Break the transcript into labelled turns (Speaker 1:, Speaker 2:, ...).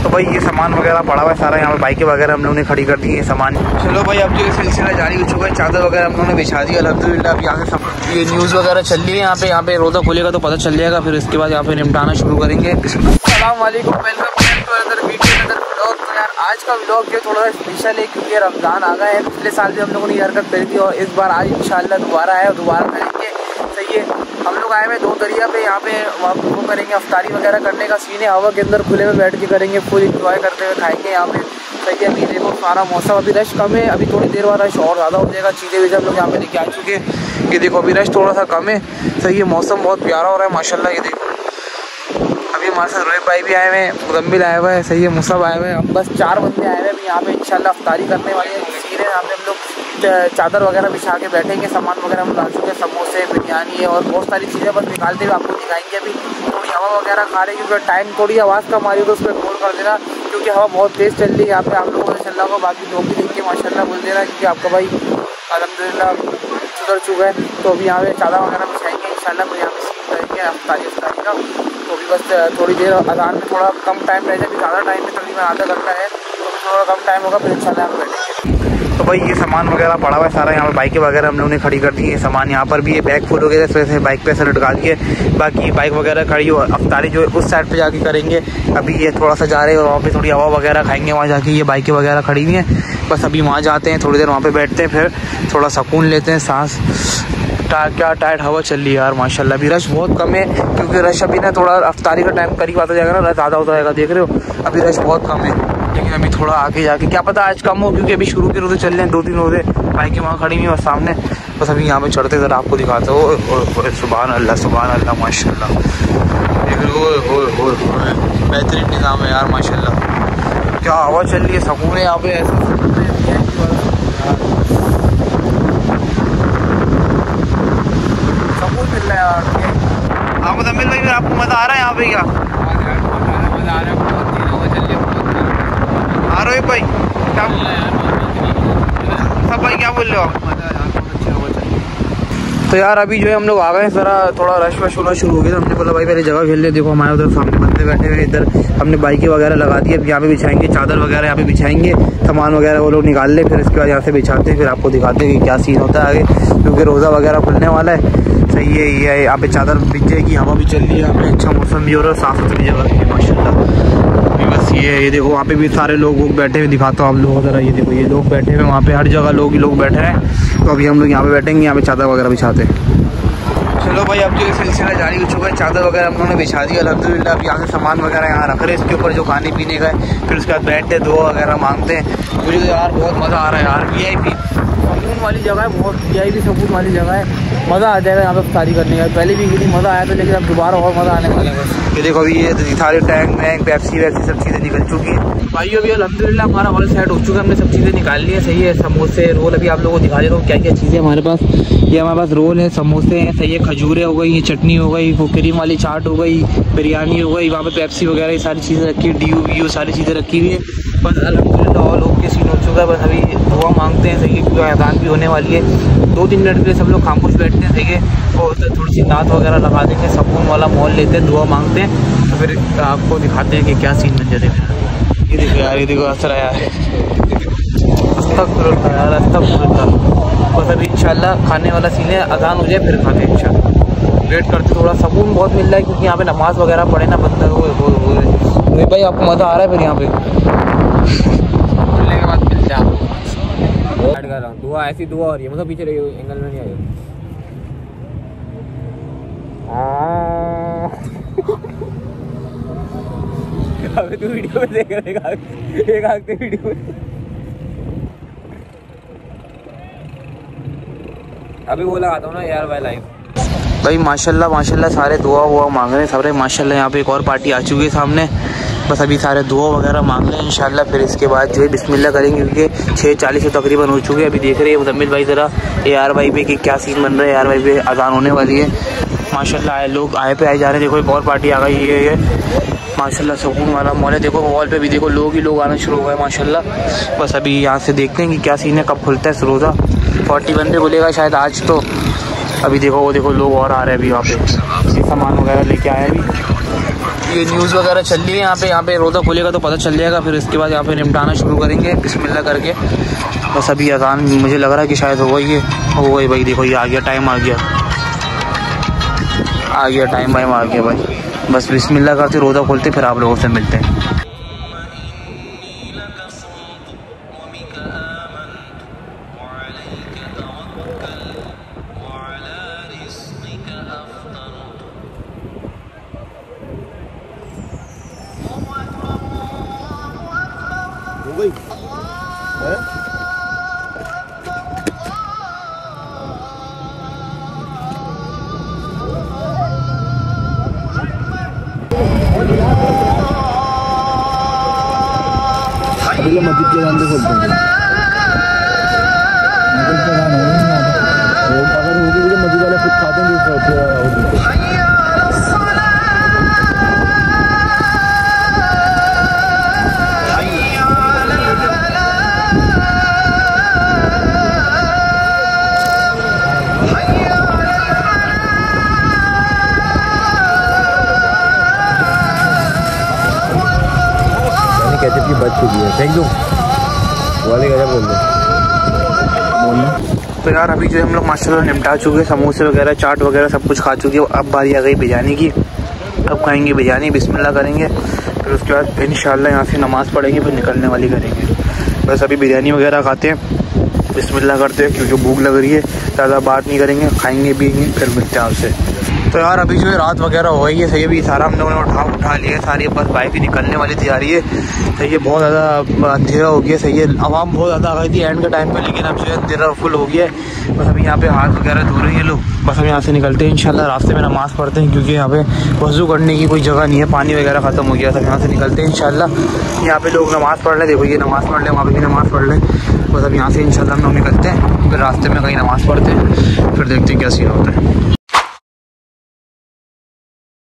Speaker 1: तो भाई ये सामान वगैरह पड़ा हुआ है सारा, यहाँ पे बाइकें वगैरह हम लोगों ने खड़ी कर दी है सामान। चलो भाई अब जो ये सिलसिला जारी हो चुका है, चादर वगैरह हम लोगों ने बिछा दी अल्हम्दुलिल्लाह। अब यहाँ से ये न्यूज़ वगैरह चल रही है, यहाँ पे रोज़ा खुलेगा तो पता चल जाएगा, फिर इसके बाद यहाँ पे निपटाना शुरू करेंगे। अस्सलाम वालेकुम, welcome to another video, another vlog. तो यार आज का व्लॉग जो थोड़ा सा स्पेशल है क्योंकि रमज़ान आ गए हैं। पिछले साल भी हम लोगों ने ये हरकत करी थी और इस बार आज इंशाल्लाह दोबारा है और दोबारा करेंगे। सही है, हम लोग आए हुए दो दरिया पे, यहाँ पे वो करेंगे अफ्तारी वगैरह करने का सीन है। हवा के अंदर खुले में बैठ के करेंगे, फुल इंजॉय करते हुए खाएंगे यहाँ पे। सही है, अभी देखो सारा मौसम, अभी रश कम है, अभी थोड़ी देर बाद रश और ज़्यादा हो जाएगा। चीज़ें भी हम लोग यहाँ पे लेके आ चुके हैं, ये देखो अभी रश थोड़ा सा कम है। सही है, मौसम बहुत प्यारा हो रहा है माशाल्लाह। ये देखो अभी हमारे साथ रोहित भाई भी आए हुए हैं, मुदम्मिल आया हुआ है, सही है, मुसब आए हुए हैं। हम बस 4 बंदे आए हुए हैं अभी यहाँ पे इंशाल्लाह अफ्तारी करने वाले हैं। सीधे यहाँ पे हम लोग चादर वगैरह बिछा के बैठेंगे, सामान वगैरह हम ला चुके हैं, समोसे, बिरयानी है और बहुत सारी चीज़ें बस निकालते हुए आपको दिखाएंगे। अभी थोड़ी हवा वगैरह खा रहे हैं क्योंकि टाइम थोड़ी आवाज़ कम आ रही है तो उस पर कॉल कर देना क्योंकि हवा बहुत तेज़ चल रही है यहाँ पे। आप लोगों को चल रहा होगा, बाकी लोग भी देख के माशाल्लाह बोल देना क्योंकि आपका भाई अल्हम्दुलिल्लाह सुधर चुका है। तो अभी यहाँ पे चादर वगैरह बिछाएंगे इंशाल्लाह, तो यहाँ पे सीन करेंगे अफ्तारी का। तो अभी बस थोड़ी देर अजान में थोड़ा कम टाइम रह जाए, अभी ज़्यादा टाइम में तकरीबन आधा घंटा है, तो थोड़ा कम टाइम होगा फिर इंशाल्लाह हम बैठेंगे। तो भाई ये सामान वगैरह पड़ा हुआ है सारा, यहाँ पे बाइकें वगैरह हम लोगों ने खड़ी कर दी है। सामान यहाँ पर भी ये बैग फुल हो गया, इस वजह से बाइक पे ऐसे लटका दिए। बाकी बाइक वगैरह खड़ी हो, अफ्तारी जो उस साइड पे जाके करेंगे। अभी ये थोड़ा सा जा रहे हैं और वहाँ पे थोड़ी हवा वगैरह खाएंगे, वहाँ जाके ये बाइकें वगैरह खड़ी हुई हैं। बस अभी वहाँ जाते हैं, थोड़ी देर वहाँ पे बैठते हैं, फिर थोड़ा सुकून लेते हैं, सांस। क्या टाइट हवा चल रही है यार माशाल्लाह। अभी रश बहुत कम है क्योंकि रश अभी ना थोड़ा अफ्तारी का टाइम करीब आता जाएगा ना, रश ज़्यादा होता जाएगा, देख रहे हो अभी रश बहुत कम है। लेकिन अभी थोड़ा आगे जाके क्या पता आज कम हो क्योंकि अभी शुरू के रोज़े चल रहे हैं, 2-3 रोज़े। बाइकें वहाँ खड़ी हुई हैं और सामने, बस अभी यहाँ पे चढ़ते ज़रा आपको दिखाते हो। सुभान अल्लाह माशाल्लाह, देख रहे हो बेहतरीन निज़ाम है यार माशाल्लाह। क्या हवा चल रही है, सुकून है यहाँ पे, ऐसा सकून मिल रहा है यार। हाँ मुदम्मिल भाई, आपको मज़ा आ रहा है यहाँ पे? क्या मज़ा आ रहा है, रोहित भाई क्या सब भाई क्या बोल रहे हो? तो यार अभी जो है हम लोग आ गए, ज़रा थोड़ा रश वश होना शुरू हो गया। हमने बोला भाई पहले जगह खेल ले। देखो हमारे उधर सामने बंदे बैठे हुए, इधर हमने बाइकें वगैरह लगा दी। अब यहाँ पे बिछाएंगे चादर वगैरह, यहाँ पे बिछाएंगे, सामान वगैरह वो लोग निकाल ले, फिर इसके बाद यहाँ से बिछाते हैं, फिर आपको दिखाते हैं कि क्या सीन होता है आगे क्योंकि रोज़ा वगैरह खुलने वाला है। सही है, ये यहाँ पे चादर बिछ जाएगी, हवा भी चल रही है, यहाँ पे अच्छा मौसम भी हो रहा है, साफ़ सुथरी जगह है माशाल्लाह। अभी बस ये देखो वहाँ पे भी सारे लोग बैठे हुए, दिखाता हूँ आप लोगों को ज़रा। ये देखो ये लोग बैठे हुए वहाँ पे, हर जगह लोग बैठे हैं। तो अभी हम लोग यहाँ पे बैठेंगे, यहाँ पे चादर वगैरह बिछाते हैं। चलो भाई अब जो ये सिलसिला जारी हो चुका है, चादर वगैरह हम लोगों ने बिछा दी अल्हम्दुलिल्लाह। अब यहाँ से सामान वगैरह यहाँ रख रहे हैं, इसके ऊपर जो खाने पीने का है, फिर उसके बाद बैठते दुआ वगैरह मांगते हैं। मुझे तो यार बहुत मज़ा आ रहा है यार, VIP सुकून वाली जगह है, बहुत VIP सुकून वाली जगह है, मज़ा आ जाएगा यहाँ पे अफ्तारी करने का। पहले भी इतनी मज़ा आया था लेकिन अब दोबारा और मज़ा आने वाला है। ये देखो अभी ये सारे टैंक वैंक पेप्सी वैप्सी सब चीज़ें निकल चुकी हैं भाई। अभी अल्हम्दुलिल्लाह हमारा ऑल सेट हो चुका है, हमने सब चीज़ें निकाल ली है। सही है, समोसे रोल अभी आप लोगों को दिखा देता हूँ क्या क्या चीज़ें हमारे पास। ये हमारे पास रोल है, समोसे हैं, सही है, खजूरें हो गई, चटनी हो गई, वो क्रीम वाली चाट हो गई, बिरयानी हो गई, वहाँ पे पेप्सी वगैरह ये सारी चीज़ें रखी है, DU सारी चीज़ें रखी हुई है। बस अल्हम्दुलिल्लाह ऑल ओके सीन हो चुका है। बस अभी दुआ मांगते हैं, सही है, क्योंकि अज़ान भी होने वाली है। 2-3 मिनट के लिए सब लोग खामोश बैठते हैं, सही है, और थोड़ी सी नात वगैरह लगा देंगे, सुकून वाला माहौल लेते हैं, दुआ मांगते हैं, तो फिर आपको दिखाते हैं कि क्या सीन बन जाते हैं। ये देखो यार, ये देखो असर यार, अस्तगफिरुल्लाह यार, अस्तगफिरुल्लाह। बस अभी इंशाल्लाह खाने वाला सीन है, अज़ान हो जाए फिर खाते हैं इंशाल्लाह। वेट करते, थोड़ा सुकून बहुत मिल रहा है क्योंकि यहाँ पे नमाज़ वगैरह पढ़े ना बंदा। वो भाई आपको मज़ा आ रहा है फिर यहाँ पे खुलने के बाद मिल जाए दुआ, ऐसी दुआ हो रही है, मतलब पीछे रही एंगल में नहीं आई। तू वीडियो में देख रहा है, एक आग वीडियो में अभी वो लगाता हूँ ना यार भाई लाइव। भाई माशाल्लाह सारे दुआ हुआ मांग रहे हैं सारे माशाल्लाह। यहाँ पे एक और पार्टी आ चुकी है सामने, बस अभी सारे दुआ वगैरह मांग रहे हैं इंशाल्लाह। फिर इसके बाद जो है बिस्मिल्लाह करेंगे क्योंकि 6:40 तकरीबन हो चुके हैं। अभी देख रहे हैं मुदम्मिल भाई ज़रा AR भाई पे कि क्या सीन बन रहा है। AR भाई पे अज़ान होने वाली है माशाल्लाह। लोग आए पे आए जा रहे हैं। देखो एक और पार्टी आ गई है माशाल्लाह, सुकून वाला मॉल है। देखो वॉल पे भी देखो लोग ही लोग आना शुरू हुए माशाल्लाह। बस अभी यहाँ से देखते हैं कि क्या सीन है, कब खुलता है रोज़ा। 40 बंदे बोलेगा शायद आज तो। अभी देखो वो देखो लोग और आ रहे हैं अभी यहाँ पे, सामान वगैरह लेके आए अभी। ये न्यूज़ वगैरह चल रही है यहाँ पे रोज़ा खुलेगा तो पता चल जाएगा। फिर इसके बाद यहाँ पे निपटाना शुरू करेंगे बिस्मिल्लाह करके। बस अभी अज़ान मुझे लग रहा है कि शायद हो गई भाई। देखो ये आ गया, टाइम आ गया टाइम आ गया भाई। बस बिस्मिल्लाह करते रोज़ा खोलते फिर आप लोगों से मिलते हैं।
Speaker 2: मस्जिद के सामने खोलते हैं। अगर होगी तो मस्जिद वाले खुद खाते हैं। कहते कि बच चुकी है, थैंक यू वाले गजब बोल
Speaker 1: तो यार अभी जो हम लोग माशाल्लाह निपटा चुके हैं, समोसे वगैरह चाट वगैरह सब कुछ खा चुके हैं। अब बारी आ गई बिरयानी की। अब खाएंगे बिरयानी, बिस्मिल्लाह करेंगे, फिर उसके बाद इंशाल्लाह यहाँ से नमाज़ पढ़ेंगे, फिर निकलने वाली करेंगे। बस अभी बिरयानी वगैरह खाते हैं, बिस्मिल्लाह करते हैं क्योंकि भूख लग रही है। ज़्यादा बात नहीं करेंगे, खाएंगे पिएंगे, फिर मिलते हैं आपसे। तो यार अभी जो है रात वगैरह हो गई है, सही है। अभी सारा हम लोगों ने उठा लिया सारी, बस बाइक ही निकलने वाली तैयारी है। सही है, बहुत ज़्यादा अंधेरा हो गया। सही है, आवाम बहुत ज़्यादा आ गई थी एंड के टाइम पे, लेकिन अब जो है अंधेरा फुल हो गया है। बस अभी यहाँ पे हाथ वगैरह धो रहे हैं लोग। बस हम यहाँ से निकलते हैं इंशाल्लाह। रास्ते में नमाज़ पढ़ते हैं क्योंकि यहाँ पे वज़ू करने की कोई जगह नहीं है, पानी वगैरह ख़त्म हो गया। सब यहाँ से निकलते हैं इंशाल्लाह। यहाँ पे लोग नमाज़ पढ़ लें, देखो ये नमाज़ पढ़ लें, वहाँ पर भी नमाज़ पढ़ लें। बस अब यहाँ से इंशाल्लाह हम लोग निकलते हैं, फिर रास्ते में कहीं नमाज़ पढ़ते हैं, फिर देखते हैं क्या सीन होता है।